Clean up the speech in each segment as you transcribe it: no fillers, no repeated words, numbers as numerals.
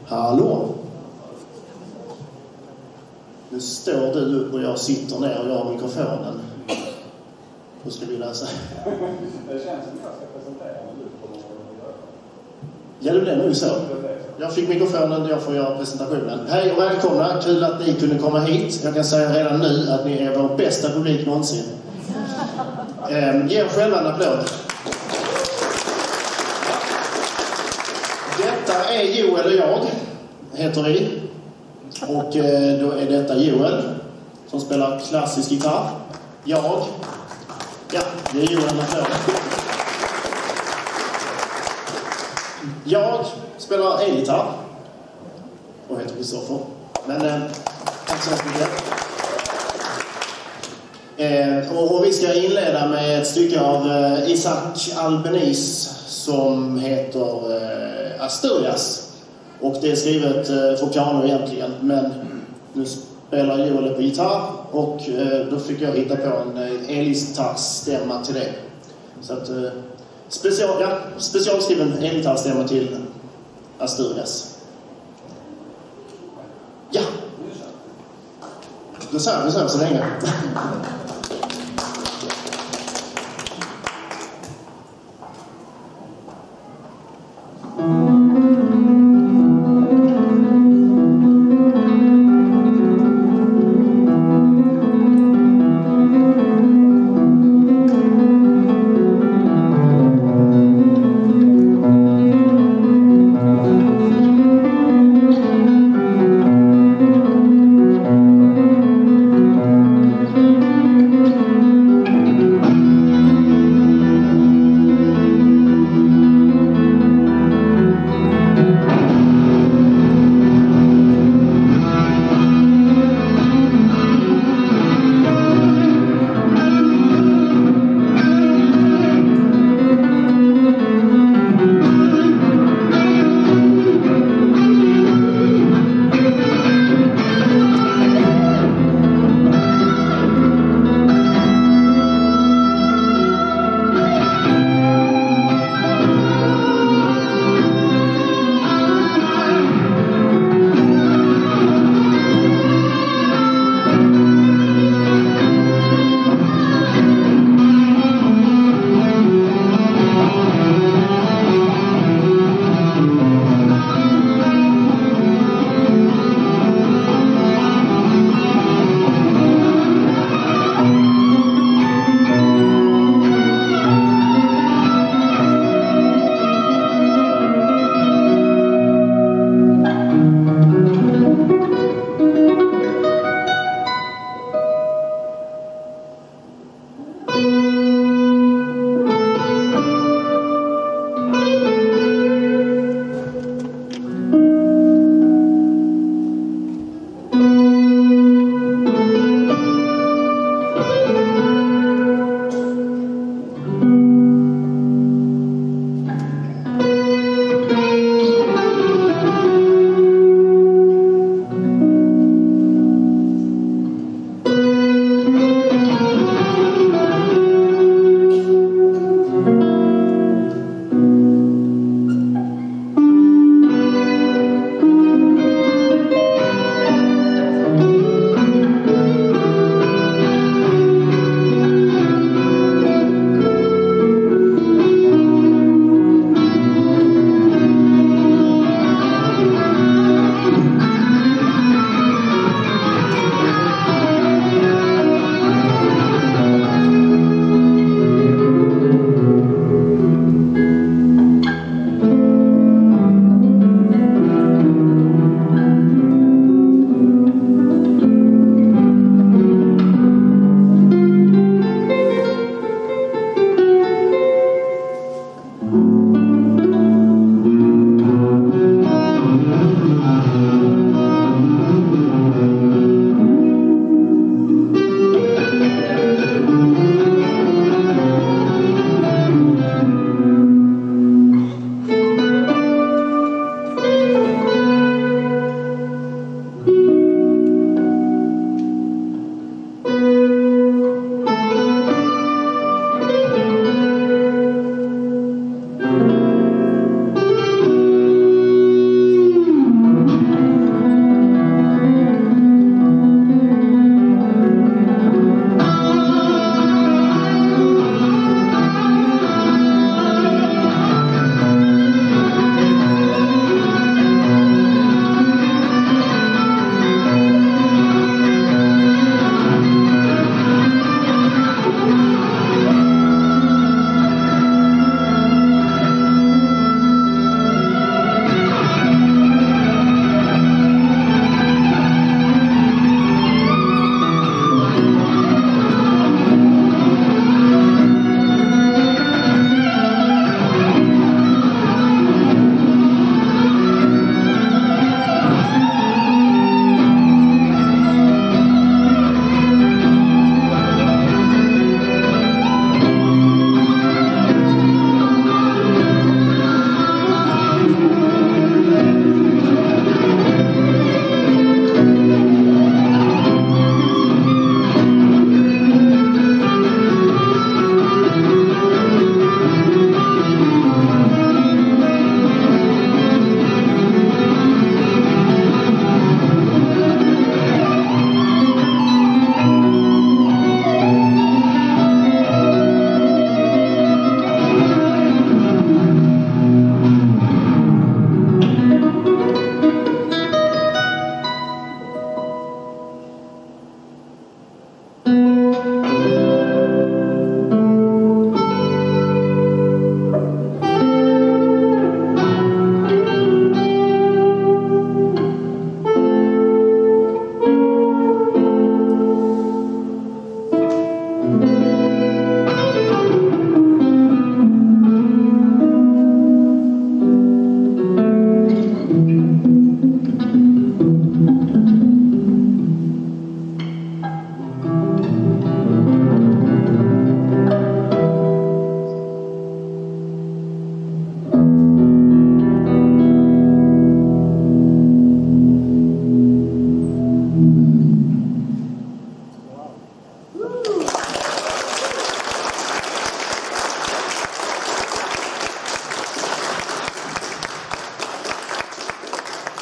Hallå? Nu står du upp och jag sitter ner och jag har mikrofonen. Hur ska vi läsa? Det känns som jag ska presentera nu på vad jag gör. Ja, det blev nog så. Jag fick mikrofonen, jag får göra presentationen. Hej och välkomna, kul att ni kunde komma hit. Jag kan säga redan nu att ni är vår bästa publik någonsin. Ge er själva en applåd. Detta är Joel och jag, heter vi. Och då är detta Joel som spelar klassisk gitarr. Ja, det är Joel en applåd. Jag spelar elgitarr och heter Kristoffer. Men tack så mycket. Och vi ska inleda med ett stycke av Isaac Albeniz som heter Asturias. Och det är skrivet för piano egentligen, men nu spelar Joel på gitarr och då fick jag hitta på en elgitarrstämma till det. Så att specialskriven elgitarrstämma till Asturias. Ja. Då säger vi så länge.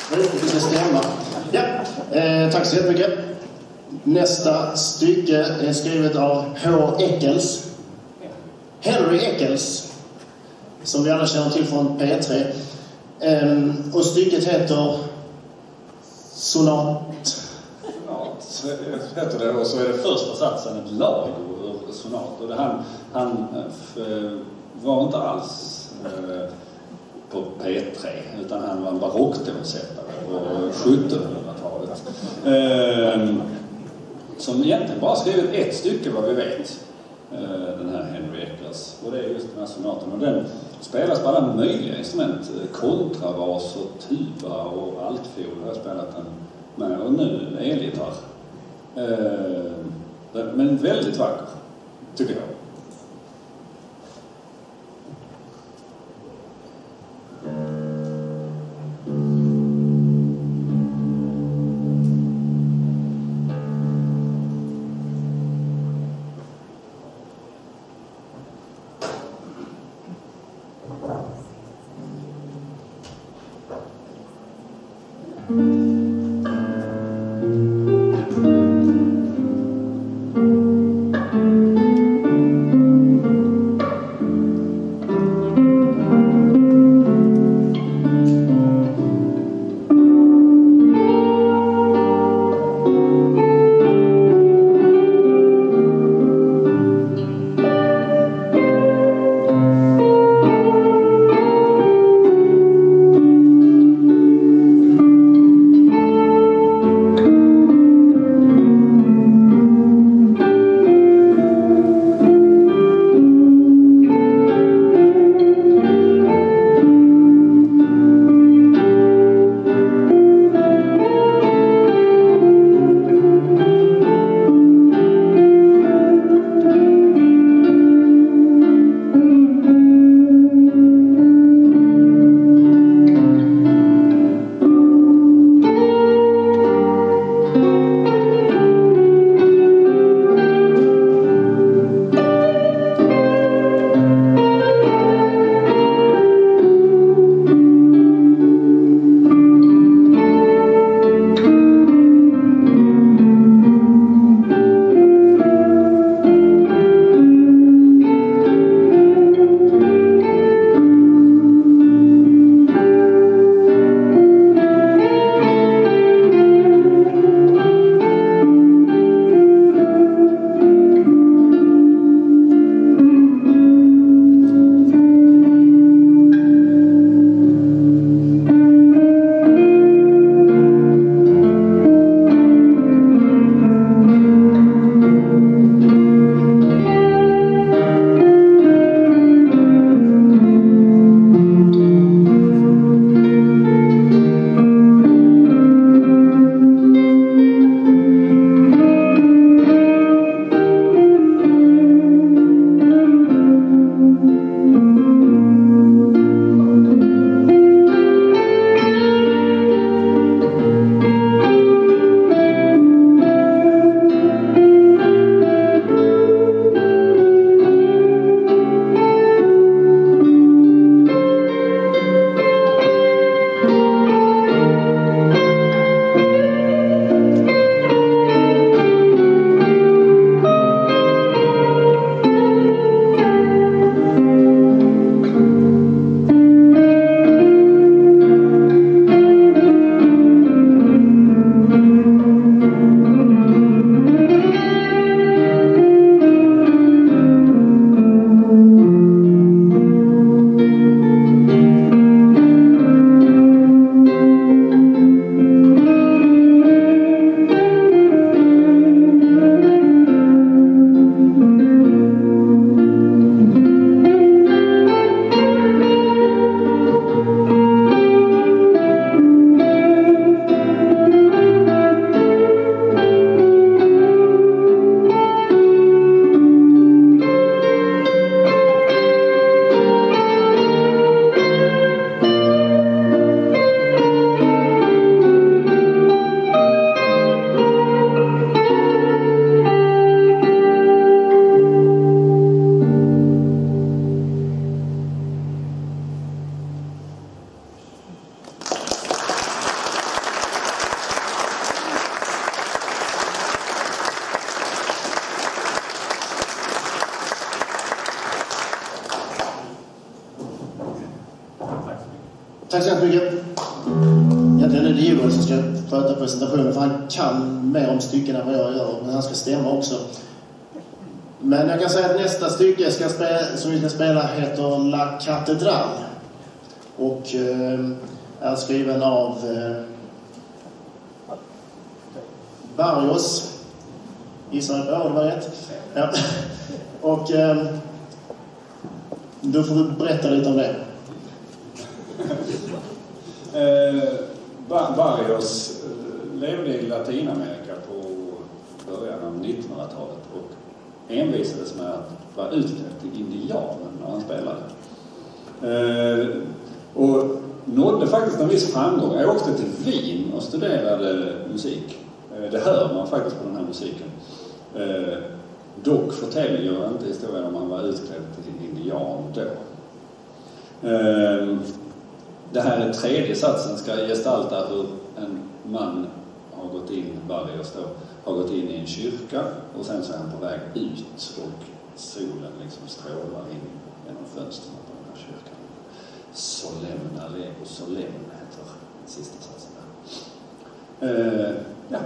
Det ska stämma. Ja, tack så jättemycket. Nästa stycke är skrivet av H. Eccles. Henry Eccles, som vi alla känner till från P3. Och stycket heter Sonat. Sonat heter det, och så är det första satsen ett lag ur sonat. Och han var inte alls på P3, utan han var en barocktonsättare på 1700-talet. Som egentligen bara skrivit ett stycke vad vi vet, den här Henry Eccles. Och det är just den här sonaten. Och den spelas på alla möjliga instrument. Kontrabas och tuba och altfiol har jag spelat den med. Och nu elgitarr. Men väldigt vacker, tycker jag. ska inte bygga... Egentligen är det Joel som ska sköta presentationen, för han kan mer om stycken än vad jag gör, men han ska stämma också. Men jag kan säga att nästa stycke som vi ska spela heter La Catedral och är skriven av Barrios. Gissar jag på, det var rätt. Ja. Och då får du berätta lite om det. Barrios levde i Latinamerika på början av 1900-talet och envisades med att vara utklädd till indianen när han spelade. Och nådde faktiskt en viss framgång. Jag åkte till Wien och studerade musik. Det hör man faktiskt på den här musiken. Dock förtäljer jag inte historien om han var utklädd till indian då. Det här är tredje satsen, ska gestalta hur en man har gått in, Barrios då, har gått in i en kyrka och sen så är han på väg ut och solen liksom strålar in genom fönstren på den här kyrkan. Solemna lego solemn heter sista satsen där. Ja.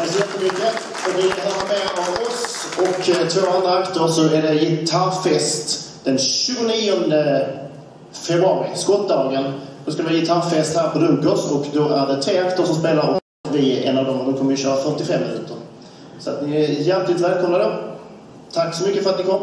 Tack så jättemycket. Och vill ni höra mer av oss och 2 andra akter så är det gitarrfest den 29 februari, skottdagen. Då ska det vara gitarrfest här på Dunkers och då är det 3 akter som spelar och vi är en av dem och då kommer vi köra 45 minuter. Så att ni är hjärtligt välkomna då. Tack så mycket för att ni kom.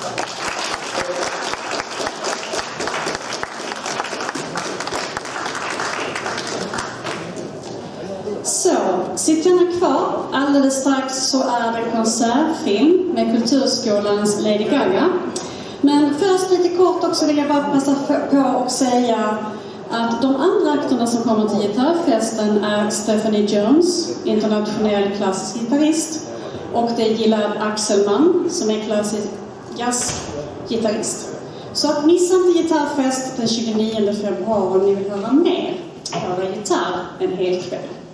Så, sitt gärna kvar. Alldeles strax så är det konsertfilm med Kulturskolans Lady Gaga. Men först lite kort också vill jag bara passa på och säga att de andra akterna som kommer till gitarrfesten är Stephanie Jones, internationell klassisk gitarrist, och det är Gillard Axelman som är klassisk jazzgitarrist. Så att missa inte gitarrfest den 29 februari om ni vill höra mer. Höra gitarr en hel kväll.